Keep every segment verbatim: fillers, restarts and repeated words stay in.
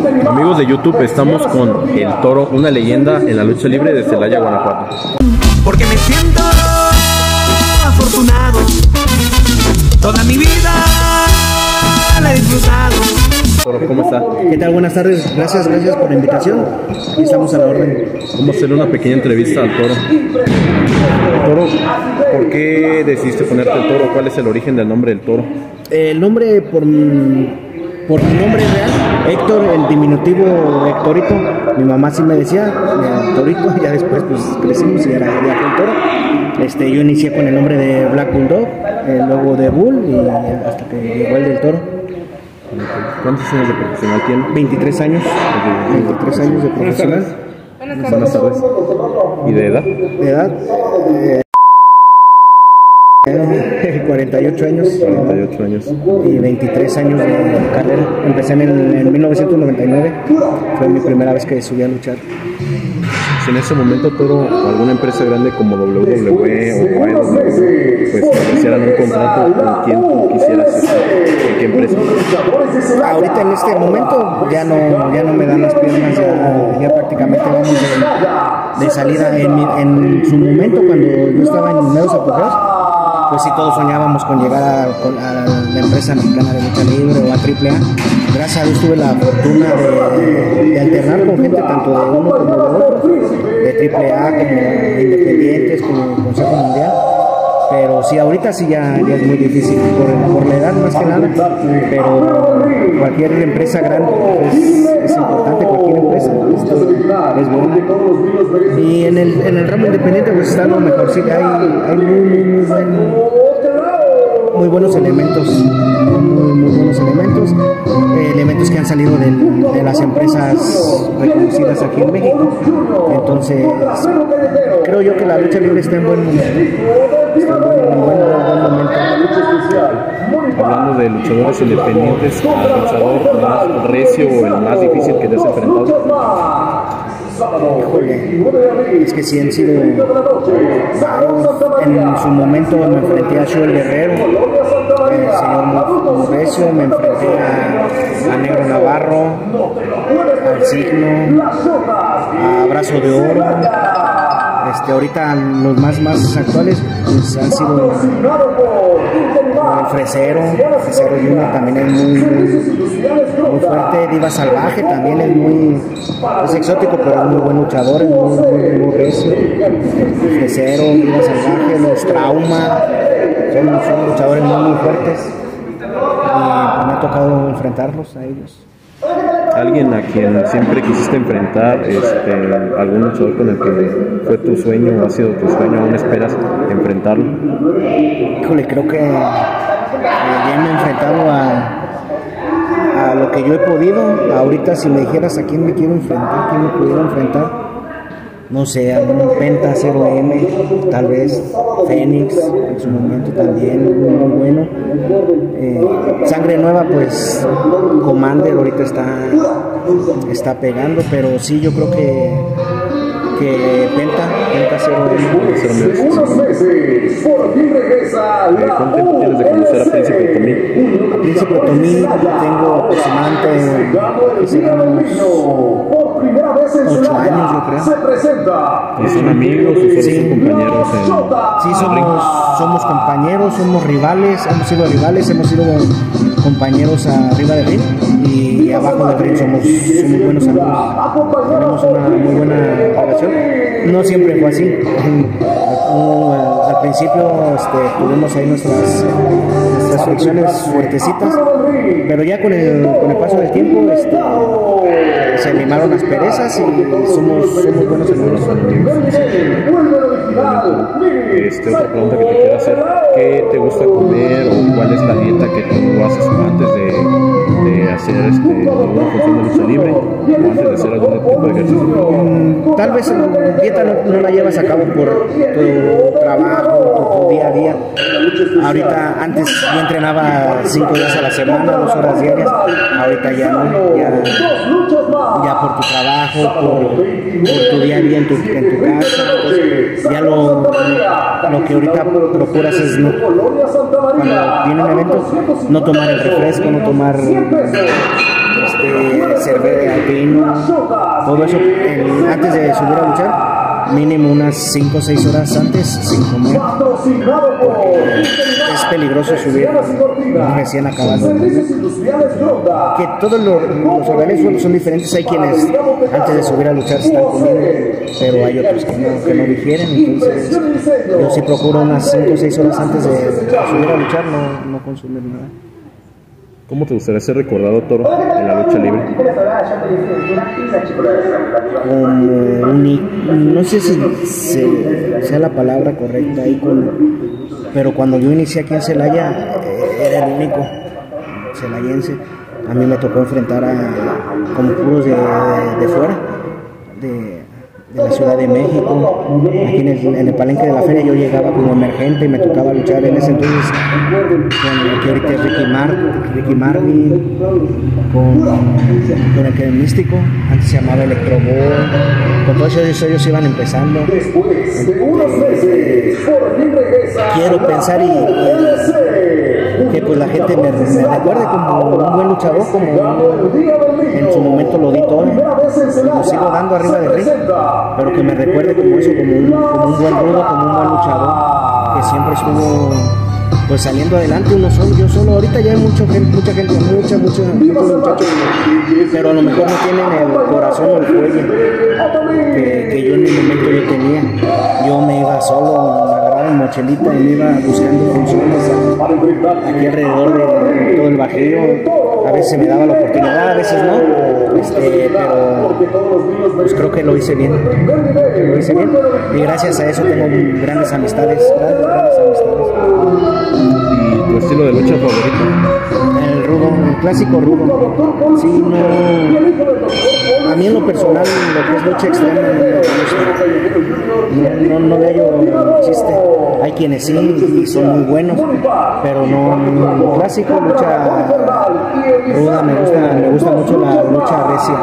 Amigos de YouTube, estamos con El Toro, una leyenda en la lucha libre de Celaya, Guanajuato. Porque me siento afortunado, toda mi vida la he disfrutado. Toro, ¿cómo está? ¿Qué tal? Buenas tardes, gracias, gracias por la invitación. Aquí estamos a la orden. Vamos a hacer una pequeña entrevista al Toro. Toro, ¿por qué decidiste ponerte el Toro? ¿Cuál es el origen del nombre del Toro? El nombre por, por mi nombre real, Héctor, el diminutivo Héctorito. Mi mamá sí me decía, eh, Torito, ya después pues crecimos y era Black Bull Toro. Este, yo inicié con el nombre de Black Bulldog, eh, luego de Bull y hasta que llegó el del Toro. ¿Cuántos años de profesional tiene? veintitrés años. veintitrés años de profesional. Buenas tardes. ¿Y de edad? De edad. Eh, cuarenta y ocho años. cuarenta y ocho años. Y veintitrés años de carrera. Empecé en, el, en mil novecientos noventa y nueve. Fue mi primera vez que subí a luchar. Si en ese momento, Toro, alguna empresa grande como doble u doble u E o A E W, pues te ofrecieran un contrato, ¿con quién tú quisieras estar? ¿En qué empresa? Ahorita en este momento ya no, ya no me dan las piernas, ya, ya prácticamente vamos de, de salida. En, en su momento, cuando yo estaba en medios apogeos, pues sí, todos soñábamos con llegar a, a la empresa mexicana de lucha libre o a triple A. Gracias a Dios tuve la fortuna de, de alternar con gente tanto de uno como de otro, de triple A como independientes, como Consejo Mundial. Pero sí, ahorita sí ya, ya es muy difícil por, por la edad más que nada, pero cualquier empresa grande es, es importante, cualquier empresa es, es buena. Y en el, en el ramo independiente pues está lo mejor, sí, hay, hay muy, muy, muy, buen, muy buenos elementos, muy, muy buenos elementos, eh, elementos que han salido del, de las empresas reconocidas aquí en México. Entonces, creo yo que la lucha libre está en buen momento. Está en buen, buen, buen momento. Hablando de luchadores independientes, ¿el luchador más recio o el más difícil que te has enfrentado? Híjole, es que sí han sido varios. En su momento me enfrenté a Joel Guerrero, el señor Murrecio, me enfrenté a, a Negro Navarro, al Signo, a Brazo de Oro. Este, ahorita los más, más actuales pues, han sido el Fresero, el Fresero Junior también es muy, muy, muy fuerte. Diva Salvaje también es muy es exótico, pero es muy buen luchador, es muy, muy, muy recio. El Fresero, Diva Salvaje, los Trauma, son, son luchadores muy, muy fuertes. Y pues, me ha tocado enfrentarlos a ellos. ¿Alguien a quien siempre quisiste enfrentar, este, algún luchador con el que fue tu sueño o ha sido tu sueño, aún esperas enfrentarlo? Híjole, creo que eh, ya me he enfrentado a, a lo que yo he podido. Ahorita si me dijeras a quién me quiero enfrentar, quién me pudiera enfrentar, no sé, algún Penta cero eme, tal vez Fénix, en su momento también, muy bueno. Eh, Sangre Nueva, pues Commander ahorita está, está pegando, pero sí, yo creo que, que Penta, Penta cero eme. ¿Cuánto tiempo tienes de conocer a Príncipe Tomí? A Príncipe Tomí tengo aproximadamente ocho años, yo creo. ¿Y son amigos o solo Sí. son compañeros? En, Sí, somos, somos compañeros, somos rivales, hemos sido rivales, hemos sido compañeros arriba del ring y abajo del ring somos, somos buenos amigos. Tenemos una muy buena relación. No siempre fue así. Al principio este, tuvimos ahí nuestras, nuestras fricciones fuertecitas, pero ya con el, con el paso del tiempo este, se limaron las perezas y somos, somos buenos amigos. Este, otra pregunta que te quiero hacer, ¿qué te gusta comer o cuál es la dieta que tú haces antes de, de hacer este, alguna función de lucha libre o antes de hacer algún tipo de ejercicio? Mm, tal vez la dieta no, no la llevas a cabo por tu trabajo, por tu día a día. Ahorita, antes yo entrenaba cinco días a la semana, dos horas diarias, ahorita ya no, ya, ya por tu trabajo, por, por tu día a día en tu, en tu casa, entonces, ya lo, lo que ahorita procuras es no, cuando viene un evento, no tomar el refresco, no tomar este, cerveza, matutino, todo eso, el- antes de subir a luchar, mínimo unas cinco o seis horas antes sin comer, porque es peligroso subir recién acabado. Que todos los, los organismos son diferentes, hay quienes antes de subir a luchar están comiendo, pero hay otros que no, que no digieren, entonces yo sí procuro unas cinco o seis horas antes de subir a luchar no, no consumir nada. ¿Cómo te gustaría ser recordado, Toro, en la lucha libre? Como un í- no sé si se- sea la palabra correcta ahí con, pero cuando yo inicié aquí en Celaya eh, era el único celayense. A mí me tocó enfrentar a como puros de, de fuera, de, de la Ciudad de México. Aquí en el, en el palenque de la feria yo llegaba como emergente y me tocaba luchar en ese entonces con el que ahorita es Ricky, Mar, Ricky Marvin, con, con el que es Místico, antes se llamaba Electrobol, con todos ellos, ellos iban empezando. Entonces, quiero pensar y, y que pues la gente me, me recuerde como un buen luchador, como en su momento lo di todo, lo sigo dando arriba del ring, pero que me recuerde como eso, como un, como un buen rudo, como un buen luchador, que siempre estuvo pues saliendo adelante uno solo, yo solo. Ahorita ya hay mucha gente, mucha gente, mucha, mucha, muchos muchachos, pero a lo mejor no tienen el corazón o el cuello que, que yo en mi momento yo tenía. Yo me iba solo, me agarraba mi mochilita y me iba buscando funciones aquí alrededor de todo el Bajío. A veces se me daba la oportunidad, a veces no, este, pero pues creo que lo hice bien, lo hice bien, y gracias a eso tengo grandes amistades, grandes, grandes amistades. ¿Y tu estilo de lucha favorito? El rudo, el clásico rudo. Sí, no. A mí en lo personal, lo que es lucha extrema, no, no, no veo yo chiste. Hay quienes sí y son muy buenos, pero no. Lo clásico, lucha ruda, me gusta, me gusta mucho la lucha recia.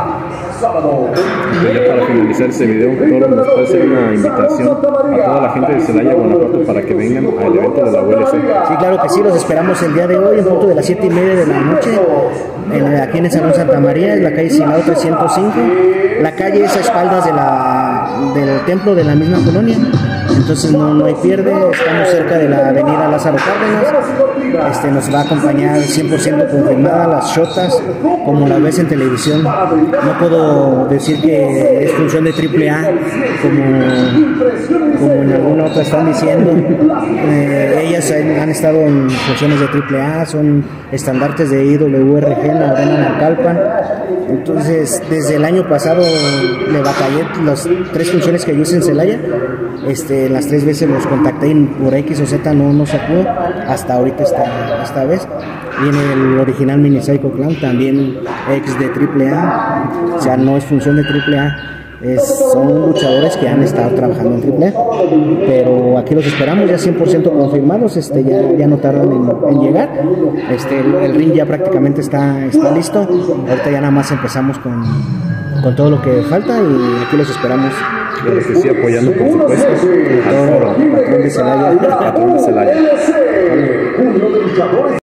Y ya para finalizar este video, Toro, ¿nos puede hacer una invitación a toda la gente de Celaya, Guanajuato, para que vengan al evento de la U L C? Sí, claro que sí, los esperamos el día de hoy, en punto de las siete y media de la noche, en, aquí en el Salón Santa María, en la calle Silao trescientos cinco. La calle es a espaldas de la, del templo de la misma colonia, entonces no, no hay pierde. Estamos cerca de la avenida Lázaro Cárdenas. Este, nos va a acompañar cien por ciento confirmada las shotas, como la ves en televisión. No puedo decir que es función de triple A, como, como en alguna otra están diciendo. Eh, ellas han, han estado en funciones de triple A, son estandartes de I W R G en la Arena Naucalpan. Entonces, desde el año pasado le batallé las tres funciones que yo hice en Celaya. Este, las tres veces los contacté y por X o Z no, no se pudo. Hasta ahorita esta, esta vez. Viene el original Mini Psycho Clown, también ex de triple A. O sea, no es función de triple A. Es, son luchadores que han estado trabajando en triple A, pero aquí los esperamos ya cien por ciento confirmados. Este, ya, ya no tardan en, en llegar. Este, el, el ring ya prácticamente está, está listo. Ahorita ya nada más empezamos con, con todo lo que falta y aquí los esperamos. Claro que sí, apoyando por supuesto al Toro, Patrón de Celaya. patrón de Celaya.